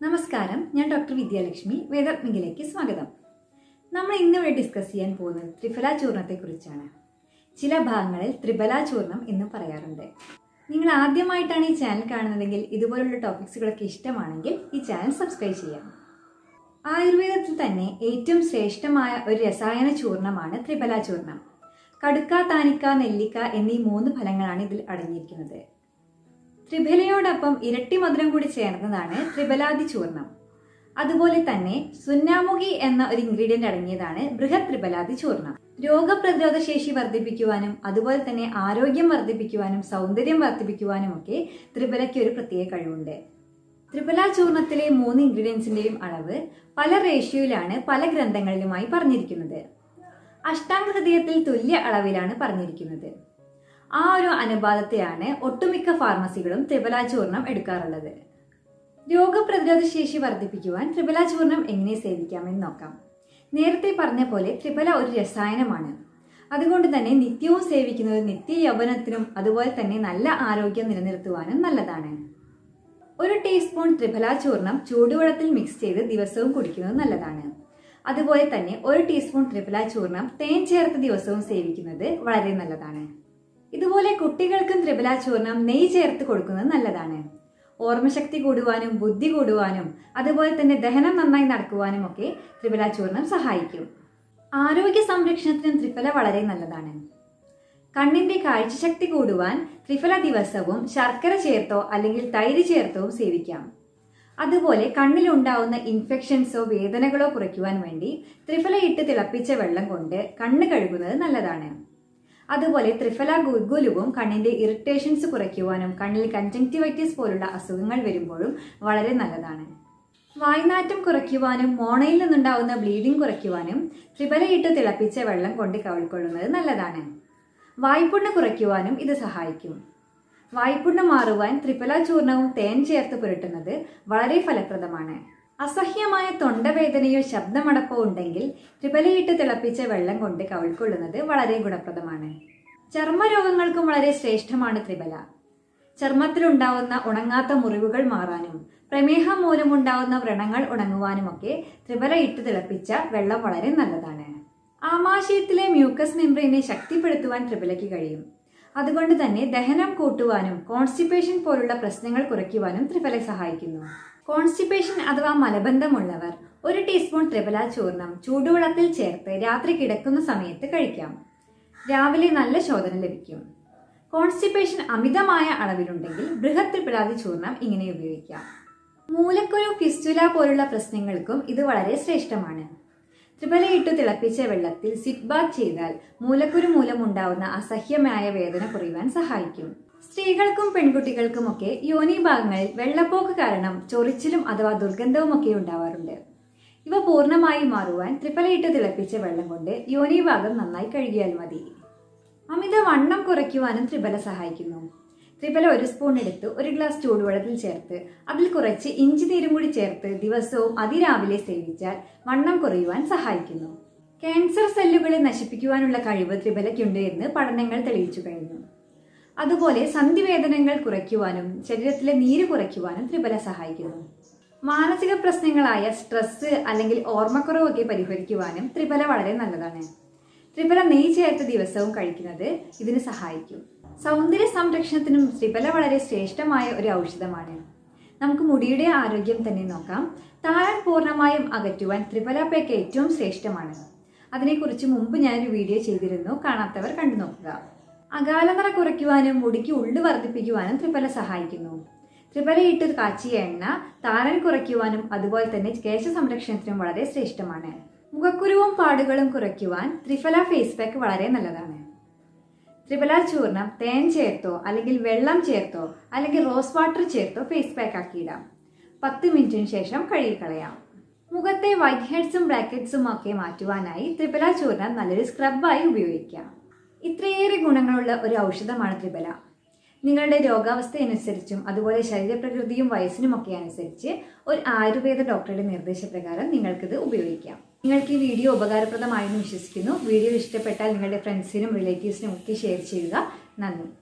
നമസ്കാരം, ഞാൻ ഡോക്ടർ വിദ്യാലക്ഷ്മി. വേദാത്മികയിലേക്ക് സ്വാഗതം. നമ്മൾ ഇന്നിവിടെ ഡിസ്കസ് ചെയ്യാൻ പോകുന്നത് ത്രിഫല ചൂർണത്തെക്കുറിച്ചാണ്. ചില ഭാഗങ്ങളിൽ ത്രിഫല ചൂർണം എന്നും പറയാറുണ്ട്. നിങ്ങൾ ആദ്യമായിട്ടാണ് ഈ ചാനൽ കാണുന്നതെങ്കിൽ ഇതുപോലുള്ള ടോപ്പിക്സുകളൊക്കെ ഇഷ്ടമാണെങ്കിൽ ഈ ചാനൽ സബ്സ്ക്രൈബ് ചെയ്യാം. ആയുർവേദത്തിൽ തന്നെ ഏറ്റവും ശ്രേഷ്ഠമായ ഒരു രസായന ചൂർണമാണ് ത്രിഫല ചൂർണം. കടുക്ക, താനിക്ക, നെല്ലിക്ക എന്നീ 3 ഫലങ്ങളാണ് ഇതിൽ അടങ്ങിയിരിക്കുന്നത്. ത്രിഫലയോടൊപ്പം ഇരട്ടി മധുരം കൂടി ചേർന്നതാണ് ത്രിഫലാദി ചൂർണം. അതുപോലെ തന്നെ സുന്നാമുഖി എന്ന ഒരു ഇൻഗ്രീഡിയന്റ് അടങ്ങിയതാണ് ബൃഹത് ത്രിഫലാദി ചൂർണം. രോഗപ്രതിരോധ ശേഷി വർദ്ധിപ്പിക്കുവാനും അതുപോലെ തന്നെ ആരോഗ്യം വർദ്ധിപ്പിക്കുവാനും സൗന്ദര്യം വർദ്ധിപ്പിക്കുവാനും ഒക്കെ ത്രിഫലയ്ക്ക് ഒരു പ്രത്യേക കഴിവുണ്ട്. ത്രിഫല ചൂർണത്തിലെ 3 ഇൻഗ്രീഡിയൻസിന്റെയും അളവ് പല റേഷ്യോയിലാണ് പല ഗ്രന്ഥങ്ങളിലുമായി പറഞ്ഞിരിക്കുന്നത്. അഷ്ടാംഗ ഹൃദയത്തിൽ തുല്യ അളവിലാണ് പറഞ്ഞിരിക്കുന്നത്. ആ ഒരു അനുപാതത്തെയാണ് ഒട്ടുമിക്ക ഫാർമസികളും ത്രിഫല ചൂർണം എടുക്കാറുള്ളത്. രോഗപ്രതിരോധ ശേഷി വർദ്ധിപ്പിക്കുവാൻ ത്രിഫല ചൂർണം എങ്ങനെ സേവിക്കാമെന്ന് നോക്കാം. നേരത്തെ പറഞ്ഞ പോലെ ത്രിഫല ഒരു രസായനമാണ്. അതുകൊണ്ട് തന്നെ നിത്യവും സേവിക്കുന്നത് നിത്യ യൗവനത്തിനും അതുപോലെ തന്നെ നല്ല ആരോഗ്യം നിലനിർത്തുവാനും നല്ലതാണ്. 1 ടീസ്പൂൺ ത്രിഫല ചൂർണം ചൂടുവെള്ളത്തിൽ മിക്സ് ചെയ്ത് ദിവസവും കുടിക്കുന്നത് നല്ലതാണ്. അതുപോലെ തന്നെ 1 ടീസ്പൂൺ ത്രിഫല ചൂർണം തേൻ ചേർത്ത് ദിവസവും സേവിക്കുന്നത് വളരെ നല്ലതാണ്. ഇതുപോലെ കുട്ടികൾക്കും ത്രിഫല ചൂർണം നെയ്യ് ചേർത്ത് കൊടുക്കുന്നത് നല്ലതാണ്. ഓർമ്മശക്തി കൂടുവാനും ബുദ്ധി കൂടുവാനും അതുപോലെ തന്നെ ദഹനം നന്നായി നടക്കുവാനും ഒക്കെ ത്രിഫല ചൂർണം സഹായിക്കും. ആരോഗ്യ സംരക്ഷണത്തിനും ത്രിഫല വളരെ നല്ലതാണ്. കണ്ണിന്റെ കാഴ്ചശക്തി കൂടുവാൻ ത്രിഫല ദിവസവും ശർക്കര ചേർത്തോ അല്ലെങ്കിൽ തൈര് ചേർത്തോ സേവിക്കാം. അതുപോലെ കണ്ണിലുണ്ടാവുന്ന ഇൻഫെക്ഷൻസോ വേദനകളോ കുറയ്ക്കുവാൻ വേണ്ടി ത്രിഫല ഇട്ട് തിളപ്പിച്ച വെള്ളം കൊണ്ട് കണ്ണ് കഴുകുന്നത് നല്ലതാണ്. അതുപോലെ ത്രിഫല ഗുൽഗുലുവും കണ്ണിന്റെ ഇറിറ്റേഷൻസ് കുറയ്ക്കുവാനും കണ്ണിൽ കൺജങ്ക്റ്റിവൈറ്റിസ് പോലുള്ള അസുഖങ്ങൾ വരുമ്പോഴും വളരെ നല്ലതാണ്. വായ്നാറ്റം കുറയ്ക്കുവാനും മോണയിൽ നിന്നുണ്ടാവുന്ന ബ്ലീഡിംഗ് കുറയ്ക്കുവാനും ത്രിഫല ഇട്ട് തിളപ്പിച്ച വെള്ളം കൊണ്ട് കവിൾക്കൊള്ളുന്നത് നല്ലതാണ്. വായ്പുണ്ണ് കുറയ്ക്കുവാനും ഇത് സഹായിക്കും. വായ്പുണ്ണ് മാറുവാൻ ത്രിഫല ചൂർണവും തേൻ ചേർത്ത് പുരട്ടുന്നത് വളരെ ഫലപ്രദമാണ്. അസഹ്യമായ തൊണ്ടവേദനയോ ശബ്ദമടപ്പോ ഉണ്ടെങ്കിൽ ത്രിഫലയിട്ട് തിളപ്പിച്ച വെള്ളം കൊണ്ട് കവിൾക്കൊള്ളുന്നത് വളരെ ഗുണപ്രദമാണ്. ചർമ്മരോഗങ്ങൾക്കും വളരെ ശ്രേഷ്ഠമാണ് ത്രിഫല. ചർമ്മത്തിലുണ്ടാവുന്ന ഉണങ്ങാത്ത മുറിവുകൾ മാറാനും പ്രമേഹം മൂലമുണ്ടാവുന്ന വ്രണങ്ങൾ ഉണങ്ങുവാനുമൊക്കെ ത്രിഫല ഇട്ട് തിളപ്പിച്ച വെള്ളം വളരെ നല്ലതാണ്. ആമാശയത്തിലെ മ്യൂക്കസ് മെംബ്രെയിനെ ശക്തിപ്പെടുത്തുവാൻ ത്രിഫലയ്ക്ക് കഴിയും. അതുകൊണ്ട് തന്നെ ദഹനം കൂട്ടുവാനും കോൺസ്റ്റിപ്പേഷൻ പോലുള്ള പ്രശ്നങ്ങൾ കുറയ്ക്കുവാനും ത്രിഫല സഹായിക്കുന്നു. കോൺസ്റ്റിപ്പേഷൻ അഥവാ മലബന്ധമുള്ളവർ 1 ടീസ്പൂൺ ത്രിഫല ചൂർണം ചൂടുവെള്ളത്തിൽ ചേർത്ത് രാത്രി കിടക്കുന്ന സമയത്ത് കഴിക്കാം. രാവിലെ നല്ല ശോധന ലഭിക്കും. കോൺസ്റ്റിപ്പേഷൻ അമിതമായ അളവിലുണ്ടെങ്കിൽ ബൃഹത് ത്രിഫലാദി ചൂർണം ഇങ്ങനെ ഉപയോഗിക്കാം. മൂലക്കുരു, ഫിസ്റ്റുല പോലുള്ള പ്രശ്നങ്ങൾക്കും ഇത് വളരെ ശ്രേഷ്ഠമാണ്. ത്രിഫല ഇട്ട് തിളപ്പിച്ച വെള്ളത്തിൽ സിറ്റ് ബാത്ത് ചെയ്താൽ മൂലക്കുരു മൂലമുണ്ടാവുന്ന അസഹ്യമായ വേദന കുറയുവാൻ സഹായിക്കും. സ്ത്രീകൾക്കും പെൺകുട്ടികൾക്കുമൊക്കെ യോനി ഭാഗങ്ങളിൽ വെള്ളപ്പോക്ക് കാരണം ചൊറിച്ചിലും അഥവാ ദുർഗന്ധവും ഒക്കെ ഉണ്ടാവാറുണ്ട്. ഇവ പൂർണ്ണമായി മാറുവാൻ ത്രിഫല ഇട്ട് തിളപ്പിച്ച വെള്ളം കൊണ്ട് യോനി ഭാഗം നന്നായി കഴുകിയാൽ മതി. അമിത വണ്ണം കുറയ്ക്കുവാനും ത്രിഫല സഹായിക്കുന്നു. ത്രിഫല 1 സ്പൂൺ എടുത്ത് 1 ഗ്ലാസ് ചൂടുവെള്ളത്തിൽ ചേർത്ത് അതിൽ കുറച്ച് ഇഞ്ചി നീരും കൂടി ചേർത്ത് ദിവസവും അതിരാവിലെ സേവിച്ചാൽ വണ്ണം കുറയുവാൻ സഹായിക്കുന്നു. ക്യാൻസർ സെല്ലുകളെ നശിപ്പിക്കുവാനുള്ള കഴിവ് ത്രിഫലയ്ക്കുണ്ട് എന്ന് പഠനങ്ങൾ തെളിയിച്ചു കഴിഞ്ഞു. അതുപോലെ സന്ധിവേദനകൾ കുറയ്ക്കുവാനും ശരീരത്തിലെ നീര് കുറയ്ക്കുവാനും ത്രിഫല സഹായിക്കുന്നു. മാനസിക പ്രശ്നങ്ങളായ സ്ട്രെസ് അല്ലെങ്കിൽ ഓർമ്മക്കുറവൊക്കെ പരിഹരിക്കുവാനും ത്രിഫല വളരെ നല്ലതാണ്. ത്രിഫല നെയ്യ് ചേർത്ത് ദിവസവും കഴിക്കുന്നത് ഇതിന് സഹായിക്കും. സൗന്ദര്യ സംരക്ഷണത്തിനും ത്രിഫല വളരെ ശ്രേഷ്ഠമായ ഒരു ഔഷധമാണ്. നമുക്ക് മുടിയുടെ ആരോഗ്യം തന്നെ നോക്കാം. താരൻ പൂർണ്ണമായും അകറ്റുവാൻ ത്രിഫല പാക്ക് ഏറ്റവും ശ്രേഷ്ഠമാണ്. അതിനെക്കുറിച്ച് മുമ്പ് ഞാനൊരു വീഡിയോ ചെയ്തിരുന്നു, കാണാത്തവർ കണ്ടു നോക്കുക. അകാലനിറ കുറയ്ക്കുവാനും മുടിക്ക് ഉള്ളു വർദ്ധിപ്പിക്കുവാനും ത്രിഫല സഹായിക്കുന്നു. ത്രിഫല ഇട്ട് കാച്ചിയ എണ്ണ താരൻ കുറയ്ക്കുവാനും അതുപോലെ തന്നെ കേശ സംരക്ഷണത്തിനും വളരെ ശ്രേഷ്ഠമാണ്. മുഖക്കുരുവും പാടുകളും കുറയ്ക്കുവാൻ ത്രിഫല ഫേസ് പാക്ക് വളരെ നല്ലതാണ്. ത്രിഫല ചൂർണം തേൻ ചേർത്തോ അല്ലെങ്കിൽ വെള്ളം ചേർത്തോ അല്ലെങ്കിൽ റോസ് വാട്ടർ ചേർത്തോ ഫേസ് പാക്ക് ആക്കിയിടാം. 10 മിനിറ്റിന് ശേഷം കഴുകിക്കളയാം. മുഖത്തെ വൈറ്റ് ഹെഡ്സും ബ്ലാക്ക് ഹെഡ്സും ഒക്കെ മാറ്റുവാനായി ത്രിഫല ചൂർണം നല്ലൊരു സ്ക്രബായി ഉപയോഗിക്കാം. ഇത്രയേറെ ഗുണങ്ങളുള്ള ഒരു ഔഷധമാണ് ത്രിഫല. നിങ്ങളുടെ രോഗാവസ്ഥ അനുസരിച്ചും അതുപോലെ ശരീരപ്രകൃതിയും വയസ്സിനുമൊക്കെ അനുസരിച്ച് ഒരു ആയുർവേദ ഡോക്ടറുടെ നിർദ്ദേശപ്രകാരം നിങ്ങൾക്കിത് ഉപയോഗിക്കാം. നിങ്ങൾക്ക് ഈ വീഡിയോ ഉപകാരപ്രദമായെന്ന് വിശ്വസിക്കുന്നു. വീഡിയോ ഇഷ്ടപ്പെട്ടാൽ നിങ്ങളുടെ ഫ്രണ്ട്സിനും റിലേറ്റീവ്സിനും ഒക്കെ ഷെയർ ചെയ്യുക. നന്ദി.